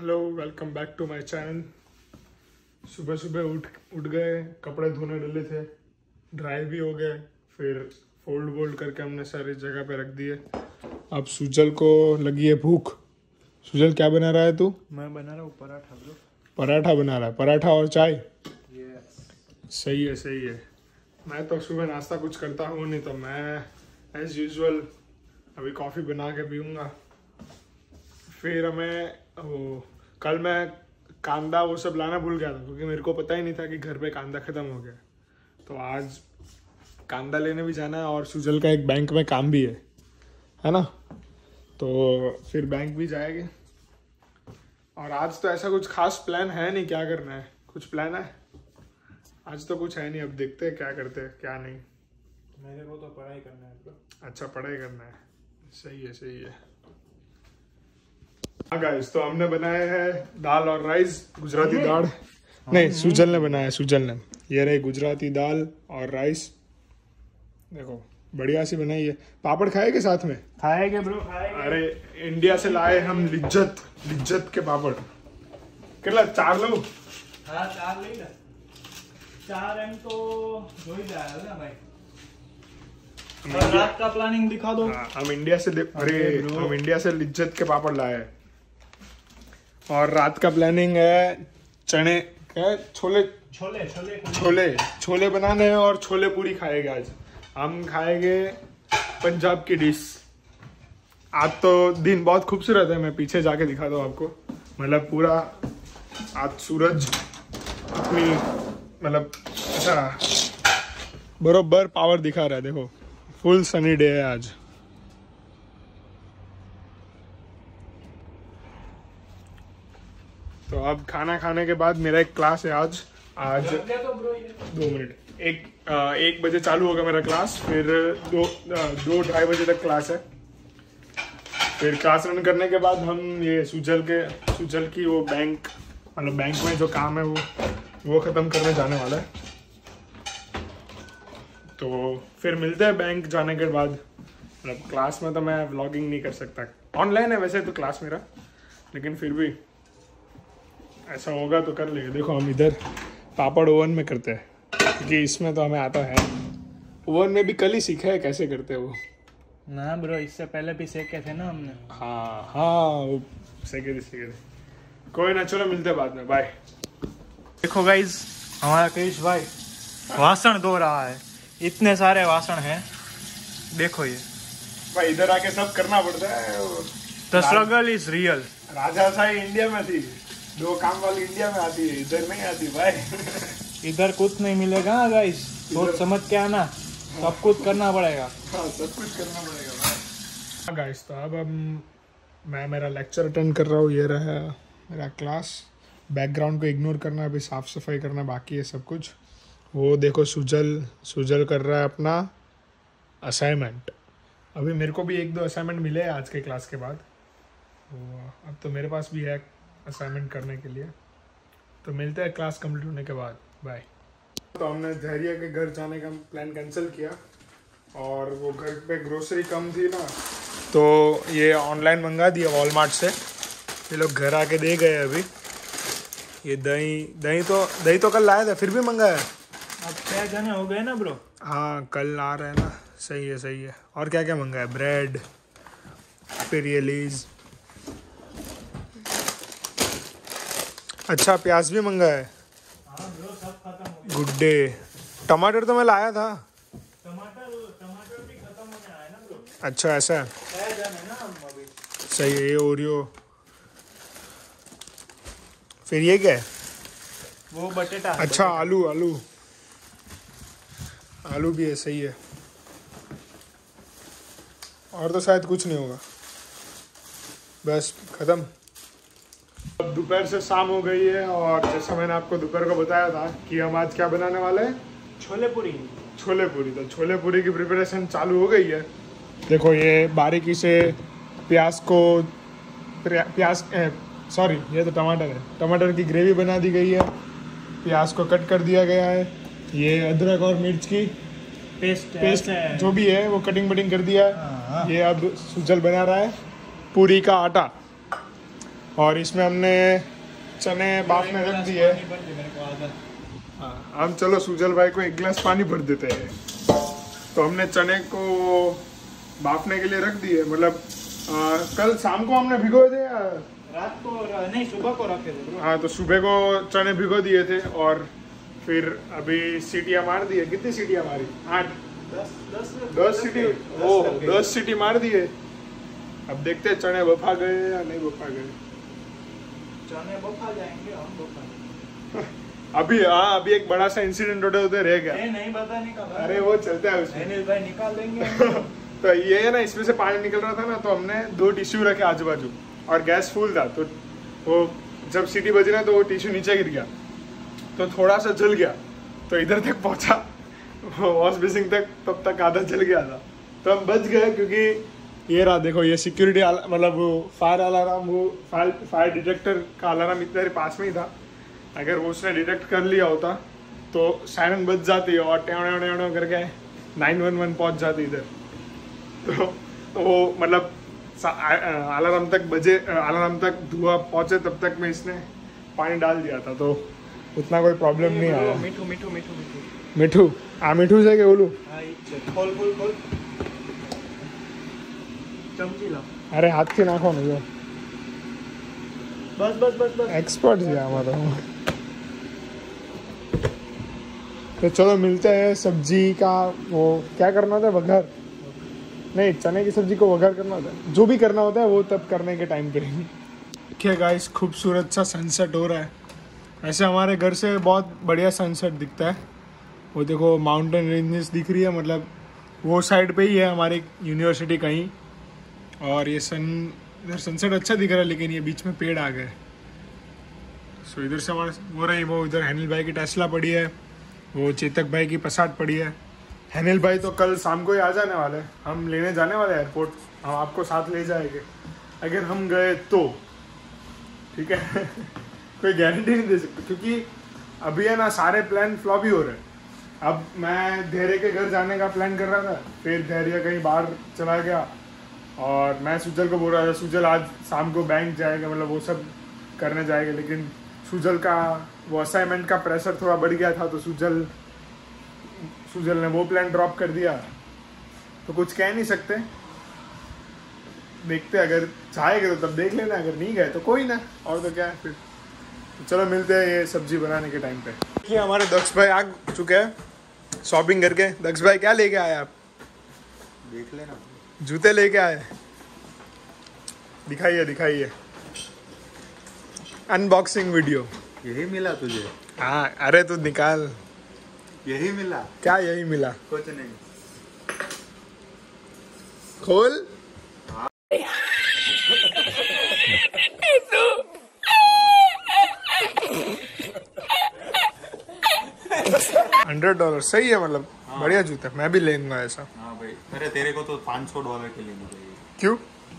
Hello, welcome back to my channel. सुबह सुबह उठ गए, कपड़े धोने डले थे, ड्राई भी हो गए, फिर फोल्ड करके हमने सारी जगह पे रख दिए। अब सुजल को लगी है भूख। सुजल क्या बना रहा है तू? मैं बना रहा हूँ पराठा ब्रो। पराठा बना रहा है, पराठा और चाय। यस, सही है सही है। मैं तो सुबह नाश्ता कुछ करता हूँ नहीं, तो मैं एज यूजुअल अभी कॉफ़ी बना के पीऊँगा। फिर कल मैं कांदा वो सब लाना भूल गया था, क्योंकि मेरे को पता ही नहीं था कि घर पे कांदा ख़त्म हो गया। तो आज कांदा लेने भी जाना है और सुजल का एक बैंक में काम भी है ना। तो फिर बैंक भी जाएंगे। और आज तो ऐसा कुछ खास प्लान है नहीं, क्या करना है? कुछ प्लान है? आज तो कुछ है नहीं, अब देखते हैं क्या करते हैं क्या नहीं। मेरे को तो पढ़ाई करना है ब्रो। अच्छा, पढ़ाई करना है, सही है सही है। हाँ गाइस, तो हमने बनाए हैं दाल और राइस, गुजराती दाल। नहीं, सुजल ने बनाया, सुजल ने। ये रही गुजराती दाल और राइस, देखो बढ़िया सी बनाई है। पापड़ खाएगे साथ में? खाएंगे ब्रो, खाएंगे। अरे इंडिया से लाए हम लिज्जत के पापड़। कितना 4 लो? हाँ 4 लेगा। 4 एम तो हो ही जाएगा ना भाई। और रात का प्लानिंग दिखा दो। हम इंडिया से हम इंडिया से लिज्जत के पापड़ लाए हैं। और रात का प्लानिंग है चने, क्या छोले बनाने हैं और छोले पूरी खाएंगे। आज हम खाएंगे पंजाब की डिश। आज तो दिन बहुत खूबसूरत है, मैं पीछे जाके दिखा दूँ आपको। मतलब पूरा आज सूरज अपनी मतलब ऐसा बरोबर पावर दिखा रहा है। देखो फुल सनी डे है आज। तो अब खाना खाने के बाद मेरा एक क्लास है आज 2 मिनट। 1 बजे चालू होगा मेरा क्लास, फिर 2-2:30 बजे तक क्लास है। फिर क्लास रन करने के बाद हम ये सुजल की वो बैंक में जो काम है वो ख़त्म करने जाने वाला है। तो फिर मिलते हैं बैंक जाने के बाद। मतलब क्लास में तो मैं व्लॉगिंग नहीं कर सकता, ऑनलाइन है वैसे तो क्लास मेरा, लेकिन फिर भी ऐसा होगा तो कर लेंगे। देखो हम इधर पापड़ ओवन में करते हैं, क्योंकि इसमें तो हमें आता है। ओवन में भी कल ही सीखा है कैसे करते हैं वो। ना ब्रो, इससे पहले भी सेके थे ना हमने। हाँ वो सेके थे। कोई ना, चलो मिलते हैं बाद में, बाय। देखो गाइज, हमारा कृष भाई वासन धो रहा है। इतने सारे वासन हैं, देखो ये भाई। इधर आके सब करना पड़ता है। The struggle is real. राजाशाही इंडिया में थी, 2 काम वाली इंडिया में आती है, इधर नहीं आती भाई। इधर कुछ नहीं मिलेगा गाइज, सोच समझ के आना। सब कुछ करना पड़ेगा। हाँ, सब कुछ करना पड़ेगा भाई। हाँ गाइस, तो अब मैं मेरा लेक्चर अटेंड कर रहा हूँ। ये रहा मेरा क्लास। बैकग्राउंड को इग्नोर करना, अभी साफ़ सफाई करना बाकी है सब कुछ। वो देखो सुजल कर रहा है अपना असाइनमेंट। अभी मेरे को भी 1-2 असाइनमेंट मिले हैं आज के क्लास के बाद। अब तो मेरे पास भी है असाइनमेंट करने के लिए। तो मिलते हैं क्लास कंप्लीट होने के बाद, बाय। तो हमने धैर्य के घर जाने का प्लान कैंसिल किया, और वो घर पे ग्रोसरी कम थी ना, तो ये ऑनलाइन मंगा दिया वॉलमार्ट से। ये लोग घर आके दे गए अभी। ये दही तो कल लाए थे, फिर भी मंगाया। अब 6 जने हो गए ना ब्रो। हाँ, कल आ रहे हैं ना। सही है। और क्या क्या मंगाया? ब्रेड, फिर ये लीज। अच्छा, प्याज भी मंगाया है। हाँ ब्रो, सब खत्म हो गया। Good day. टमाटर तो मैं लाया था। टमाटर भी खत्म होने आया ना ब्रो। अच्छा, ऐसा है। 6 जने ना हम अभी। सही है। ये ओरियो। फिर ये क्या है? वो बटेटा। अच्छा, आलू भी है, सही है। और तो शायद कुछ नहीं होगा, बस खत्म। अब दोपहर से शाम हो गई है, और जैसा मैंने आपको दोपहर को बताया था कि हम आज क्या बनाने वाले हैं, छोले पूरी। तो छोले पूरी की प्रिपरेशन चालू हो गई है। देखो ये बारीकी से ये तो टमाटर है। टमाटर की ग्रेवी बना दी गई है, प्याज को कट कर दिया गया है। ये अदरक और मिर्च की पेस्ट जो भी है वो कटिंग कर दिया है। ये अब सुजल बना रहा है पूरी का आटा। और इसमें हमने चने बाफ में रख दिए। हाँ, हम चलो सुजल भाई को 1 गिलास पानी भर देते हैं। तो हमने चने को बाफने के लिए रख दिए, मतलब कल शाम को हमने भिगोए थे या रात को नहीं, सुबह को रखे थे। हाँ, तो सुबह को चने भिगो दिए थे और फिर अभी सीटियाँ मार दिए। कितनी सीटियाँ मारी? 8 10 सीटी। ओह, 10 सीटी मार दिए। अब देखते हैं चने बफा गए या नहीं बफा गए। चने बफा जाएंगे, हम बफा अभी हाँ, अभी एक बड़ा सा इंसिडेंट होते रह गया। नहीं बताने का। अरे वो चलता है उसमें। अनिल भाई निकाल देंगे। तो ये है ना, इसमें से पानी निकल रहा था ना, तो हमने 2 टिश्यू रखे आजू बाजू और गैस फुल था। तो वो जब सीटी बजी ना तो वो टिश्यू नीचे गिर गया, तो थोड़ा सा जल गया। तो इधर तक पहुंचा वॉश बेसिन तक, तब तक आधा जल गया था। तो हम बच गए, क्योंकि ये रहा देखो, ये सिक्योरिटी मतलब फायर अलार्म, वो फायर डिटेक्टर का अलार्म इतने पास में ही था। अगर वो उसने डिटेक्ट कर लिया होता तो सायरन बच जाती और टेव करके 911 पहुंच जाती इधर। तो वो मतलब अलार्म तक बजे, अलार्म तक धुआं पहुंचे तब तक में इसने पानी डाल दिया था, तो उतना कोई प्रॉब्लम नहीं आया। मीठू मीठू मीठू मीठू आ मीठू से के बोलूं? खोल खोल खोल, चमची ला। अरे हाथ से नाखो नहीं, बस बस बस बस, एक्सपर्ट है हमारा। तो चलो मिलते हैं। सब्जी का वो क्या करना होता है, वघार नहीं, चने की सब्जी को वघार करना होता है। जो भी करना होता है वो तब करने के टाइम पे। क्या गाइस, खूबसूरत सा सनसेट हो रहा है। ऐसे हमारे घर से बहुत बढ़िया सनसेट दिखता है। वो देखो माउंटेन रेंजेस दिख रही है, मतलब वो साइड पे ही है हमारी यूनिवर्सिटी कहीं। और ये इधर सनसेट अच्छा दिख रहा है, लेकिन ये बीच में पेड़ आ गए। सो इधर से हमारे वो रही, वो इधर हैनिल भाई की टेस्ला पड़ी है, वो चेतक भाई की पसाट पड़ी है। हैनिल भाई तो कल शाम को ही आ जाने वाले, हम लेने जाने वाले एयरपोर्ट। हम आपको साथ ले जाएंगे अगर हम गए तो, ठीक है। कोई गारंटी नहीं दे सकते, क्योंकि अभी है ना सारे प्लान फ्लॉप ही हो रहे हैं। अब मैं धैर्य के घर जाने का प्लान कर रहा था, फिर धैर्य कहीं बाहर चला गया और मैं सुजल को बोल रहा था सुजल आज शाम को बैंक जाएगा, मतलब वो सब करने जाएगा। लेकिन सुजल का वो असाइनमेंट का प्रेशर थोड़ा बढ़ गया था, तो सुजल ने वो प्लान ड्रॉप कर दिया। तो कुछ कह नहीं सकते, देखते अगर जाएंगे तो तब देख लेना, अगर नहीं गए तो कोई ना, और तो क्या है फिर। तो चलो मिलते हैं ये सब्जी बनाने के टाइम पे। देखिए हमारे दक्ष भाई आ चुके हैं शॉपिंग करके। दक्ष भाई क्या लेके आए आप? देख लेना। जूते लेके आए, दिखाइए दिखाइए। Unboxing video. यही मिला तुझे? हाँ, अरे तू निकाल। यही मिला? क्या यही मिला? कुछ नहीं। खोल। $100 सही है, मतलब हाँ। बढ़िया जूता, मैं भी लेंगे ऐसा। हाँ भाई, अरे तेरे को तो $500 के लेने चाहिए। क्यों?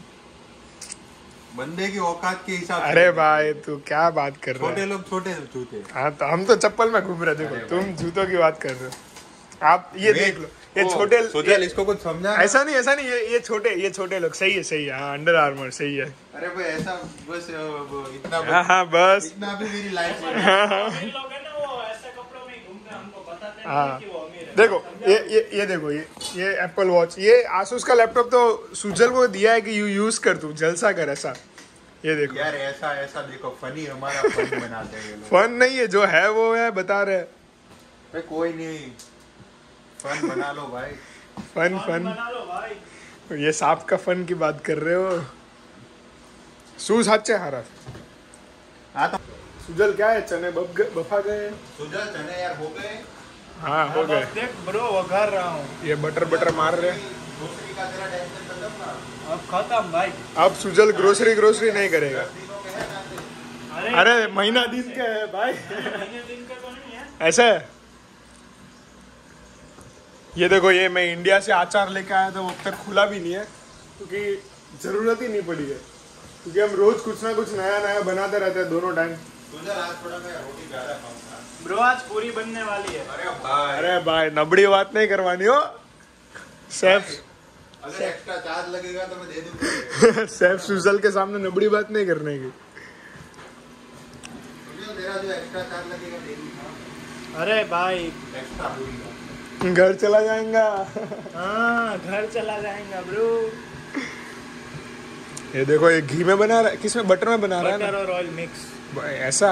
बंदे की औकात के हिसाब से। अरे भाई तू क्या बात कर रहा है? छोटे लोग छोटे जूते। हाँ, तो हम तो चप्पल में घूम रहे, देखो तुम जूतों की बात कर रहे हो। आप ये देख लो, ये छोटे, सोचल इसको कुछ समझा? ऐसा नहीं, ये छोटे लोग सही है। हाँ, अंडर आर्मर सही है। अरे भाई ऐसा बस इतना, हाँ बस इतना भी मेरी लाइफ में। हाँ देखो, ये देखो, ये एप्पल वॉच, ये आसूस का लैपटॉप तो सुजल को दिया है कि यूज कर, तू जलसा कर ऐसा। ये देखो यार, ऐसा देखो, फनी हमारा फन बनाते हैं ये लोग। फन नहीं है, जो है वो है, बता रहे। भाई कोई नहीं, फन बना लो भाई। फन बना लो भाई। ये सांप का फन की बात कर रहे हो? सूज हाथ से हारा। हाँ तो सुजल क्या है, चने बफा गए। सुजल चने यार हो गए। हाँ हो गए। देख ब्रो, वघार रहा हूँ। ये बटर मार रहे। दूसरी का तेरा टेंशन खत्म ना। अब खत्म भाई। अब सुजल ग्रोसरी नहीं करेगा। अरे महीना दिन का है भाई। महीने दिन का तो नहीं है ऐसा है। ये देखो, ये मैं इंडिया से अचार लेके आया था, वो अब तक खुला भी नहीं है, क्योंकि जरूरत ही नहीं पड़ी है, क्योंकि हम रोज कुछ ना कुछ नया बनाते रहते हैं दोनों टाइम। आज थोड़ा मैं रोटी ज्यादा खाऊंगा ब्रो, आज पूरी बनने वाली है। अरे भाई नबड़ी बात नहीं करवानी हो। सेफ, अगर एक्स्ट्रा चार्ज लगेगा तो मैं दे दूंगा। सेफ सुजल के सामने नबड़ी बात नहीं करने की। तेरा जो एक्स्ट्रा चार्ज लगेगा डेली का, अरे भाई एक्स्ट्रा पूरी का। घर चला जाएगा। हाँ घर चला जाएगा ब्रो। ये देखो ये घी में बना रहा है, किसमें बटर में बना रहा है बटर ना? और ऑयल मिक्स। ऐसा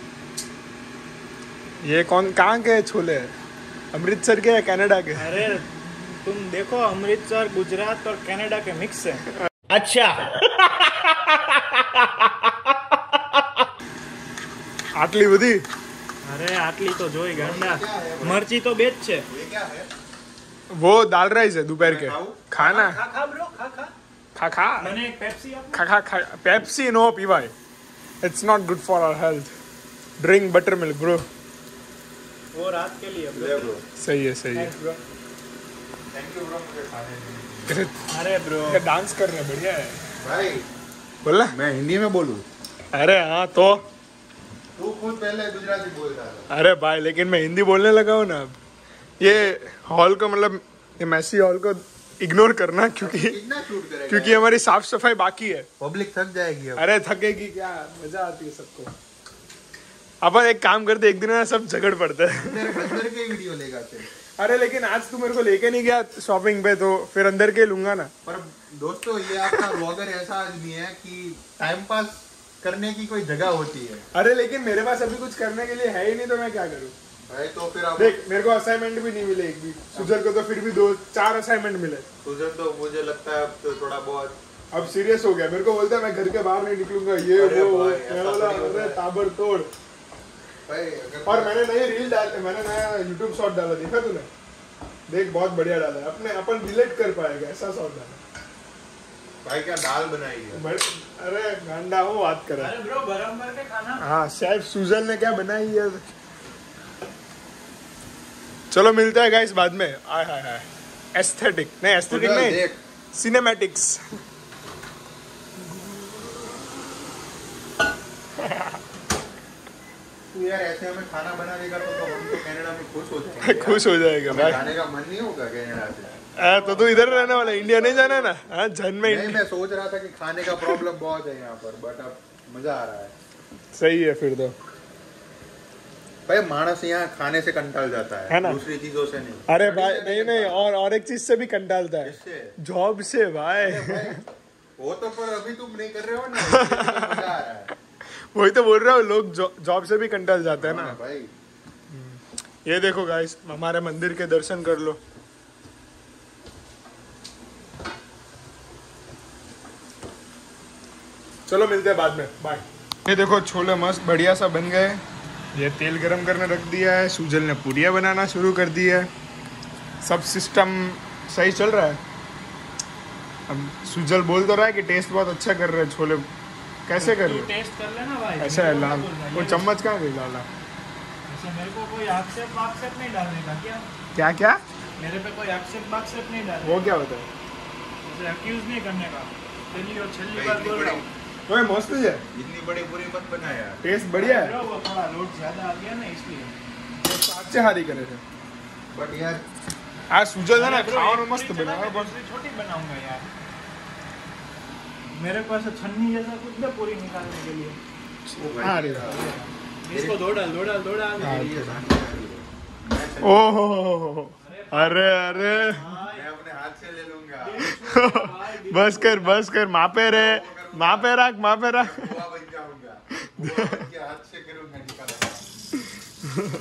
ये कौन कहाँ के छोले हैं? अमृतसर के या कनाडा के? अरे तुम देखो अमृतसर गुजरात और कनाडा के मिक्स है। अच्छा आटली बधी अरे आटली तो जोई गांडा मर्ची तो बेच छे। ये क्या है? वो दाल राइस है दोपहर के। खाऊं? खाना खा खा ब्रो खा खा। खा खा मैंने एक पेप्सी आपको। खा खा खा पेप्सी नो पीवाई, it's not good for our health. Drink buttermilk bro. वो रात के लिए ले ब्रो। सही है सही है। Thanks, bro. Thank you bro मुझे खाने के लिए। अरे ब्रो ये डांस कर रहे हैं, बढ़िया है। भाई बोला मैं हिंदी में बोलूं? अरे हाँ तो तू खुद पहले गुजराती बोल रहा था। अरे भाई लेकिन मैं हिंदी बोलने लगा हूँ ना अब। ये हॉल को मतलब ये मैसी हॉल को इग्नोर करना क्योंकि कितना शूट करेगा? क्योंकि हमारी साफ सफाई बाकी है। पब्लिक थक जाएगी अब। अरे थकेगी क्या, मजा आती है सबको। अपन एक काम करते, एक दिन ना सब झगड़ पड़ते हैं। तेरे अंदर के वीडियो लेगा तेरे। अरे लेकिन आज तू मेरे को लेके नहीं गया शॉपिंग पे, तो फिर अंदर के लूंगा ना। पर दोस्तों ये आपका व्लॉगर ऐसा आदमी है कि टाइम पास करने की कोई जगह होती है। अरे लेकिन मेरे पास अभी कुछ करने के लिए है ही नहीं, तो मैं क्या करूँ? भाई तो फिर आप देख मेरे को असाइनमेंट भी नहीं मिले एक भी। सुजल को तो फिर भी 2-4 असाइनमेंट मिले। तुझे तो मुझे लगता है अब तो थोड़ा बहुत अब सीरियस हो गया, मेरे को बोलता है मैं घर के बाहर नहीं निकलूंगा, ये अरे वो भाई, मैं ऐसा बोला थोड़ी होता अरे है। ताबड़तोड़। भाई अगर और मैंने नई रील डाल, मैंने नया यूट्यूब शॉट डाला, देखा तूने? देख बहुत बढ़िया डाला है, अपने अपन रिलेट कर पाएगा ऐसा शॉट डाला। भाई क्या दाल बनाई है? अरे गांडा हो बात कर रहा है। अरे ब्रो गरम करके खाना। हाँ शेफ सुजल ने क्या बनाई है। चलो मिलता है गाइस बाद में। आय हाय हाय एस्थेटिक नहीं, एस्थेटिक उधर नहीं, देख सिनेमैटिक्स। तू यार ऐसे हमें खाना बना देगा तो हम तो कनाडा में खुश हो जाएंगे। खुश हो जाएगा हमें भाई। खाने का मन नहीं होगा कनाडा से। तो तू इधर रहने वाला, इंडिया नहीं जाना ना? हाँ जन में नहीं मैं सोच रहा था कि खाने का प्रॉब्लम बहुत है यहाँ पर, बट अब मजा आ रहा है। सही है फिर तो। भाई मानस यहाँ खाने से कंटाल जाता है है ना? दूसरी चीजों से नहीं। अरे भाई नहीं नहीं, और एक चीज से भी कंटालता है, किससे? जॉब से भाई। भाई, वो तो पर अभी तुम नहीं कर रहे हो ना, इसलिए तो मजा आ रहा है। वही तो बोल रहा हूँ, लोग जॉब से भी कंटाल जाते हैं ना। हाँ भाई ये देखो गाइस हमारे मंदिर के दर्शन कर लो। चलो मिलते हैं बाद में, बाय। ये देखो छोले मस्त बढ़िया सा बन गए। ये तेल गरम करने रख दिया है, सुजल ने पूरियाँ बनाना शुरू कर दी है। सब सिस्टम सही चल रहा है। अब सुजल बोल तो रहा है कि टेस्ट बहुत अच्छा कर रहे हैं छोले। कैसे कर रहे हो? टेस्ट कर लेना भाई। ऐसा है लाल, वो चम्मच कहाँ गई डाला? ऐसे मेरे को कोई आक्षेप वाक्षेप नहीं डालने का क्या? क्या क्या? मेरे पे कोई आक्षेप वाक्षेप नहीं डालने वो क्या होता है? ऐसे अक्यूज नहीं करने का। पहली और छल्ली भाई, बार इतनी बोल रहा बड़ी- हूँ। ओए मस्त है, इतनी बड़ी पूरी मत बना यार। टेस्ट बढ़िया है। ब्रो, वो थोड़ा लोड ज्यादा आ गया ना इसलिए। साथ से हारी करे थे बट यार आज सुजल है ना, अरे ब्रो, खाओ एक में मस्त पूरी बना चला है। के दूसरी छोटी बनाऊंगा यार। मेरे पास छन्नी जैसा कुछ भी पूरी निकालने के लिए। वो भाई, हाँ रे। इसको दो डाल दो डाल दो डाल। मेरी ये शांति आ रही है। ओहो अरे अरे मैं अपने हाथ से ले लूंगा। बस कर मापे रे, मापे रख बुआ बन जाऊंगा। बुआ बन के हाथ से करूंगा निकालूंगा।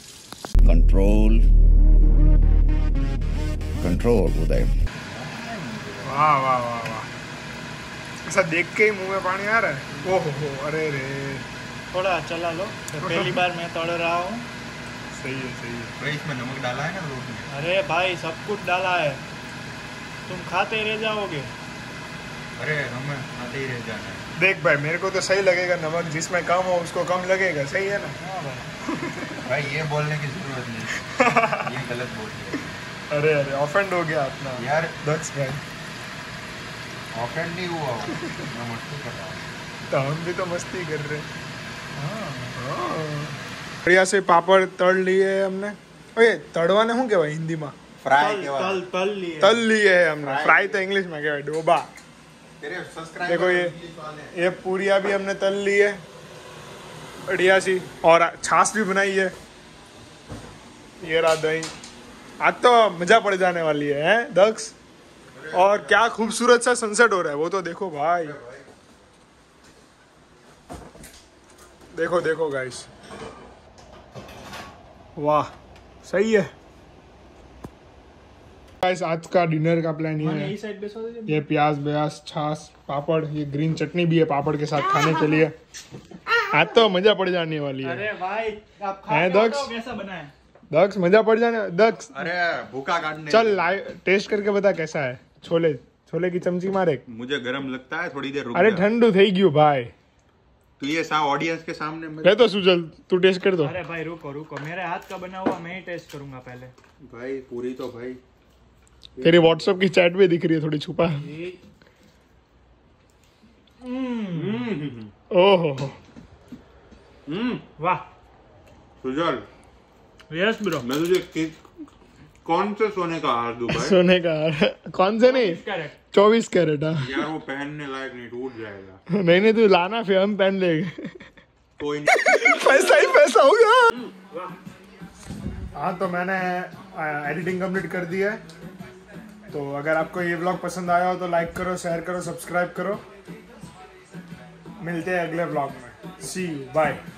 कंट्रोल उदय। वाह वाह वाह वाह, ऐसा देख के ही मुंह में पानी आ रहा है। ओहो हो अरे रे, थोड़ा चला लो। पहली बार मैं तड़ रहा हूँ। सही है सही है। भाई इसमें नमक डाला है ना रोटी में? अरे भाई सब कुछ डाला है, तुम खाते रह जाओगे। अरे हमें खाते ही रह जाना है। देख भाई मेरे को तो सही लगेगा, नमक जिसमें कम हो उसको कम लगेगा, सही है ना? हाँ भाई। भाई ये बोलने की जरूरत नहीं, ये गलत बोल दिया अरे अरे ऑफेंड हो गया अपना यार। दक्ष भाई। ऑफेंड नहीं हुआ हूँ, मैं मस्ती कर रहा हूँ। तो हम भी तो मस्ती कर रहे हैं। हाँ। बढ़िया से पापड़ तल लिए हमने। ओए तड़वा ने શું કહેવાય हिंदीમાં? फ्राई तल के बाद तल तल लिए। तल लिए है हमने। Fry. फ्राई तो इंग्लिश में कहेवाय डोबा। तेरे सब्सक्राइबर देखो ये पूरियाँ भी हमने तल ली है। बढ़िया सी, और छाछ भी बनाई है। ये रहा दही। आज तो मजा पड़ जाने वाली है, हैं दक्ष? और क्या खूबसूरत सा सनसेट हो रहा है, वो तो देखो भाई। देखो देखो गाइस, वाह सही है गाइस। आज का डिनर का प्लान ये है, साइड पे सो ये प्याज ब्याज छाछ पापड़, ये ग्रीन चटनी भी है पापड़ के साथ खाने के लिए। आज तो मजा पड़ जाने वाली है। अरे भाई आप हैं खा के दक्ष? बताओ कैसा बना है। दक्ष मजा पड़ जाने। दक्ष अरे भूखा काटने चल लाइव टेस्ट करके बता कैसा है। छोले छोले की चमची मारे। मुझे गरम लगता है, थोड़ी देर रुक अरे जा। ठंडू થઈ ગયું भाई। तो ये सा ऑडियंस के सामने मैं तो सुजल तू टेस्ट कर दो। अरे भाई रुको रुको, मेरे हाथ का बना हुआ मैं ही टेस्ट करूंगा पहले। भाई पूरी तो भाई तेरी व्हाट्सएप की चैट में दिख रही है थोड़ी छुपा। ओहो वाह सुजल, यस ब्रो। मैं तुझे कौन से सोने का हार दूं भाई? सोने का कौन से नहीं 24 कैरेट। हाँ यार वो पहनने लायक नहीं, टूट जाएगा। नहीं नहीं तू लाना फिर हम पहन लेंगे। कोई नहीं। पैसा ही पैसा होगा। हाँ तो मैंने एडिटिंग कंप्लीट कर दी है। तो अगर आपको ये व्लॉग पसंद आया हो तो लाइक करो, शेयर करो, सब्सक्राइब करो। मिलते हैं अगले व्लॉग में। See you, bye.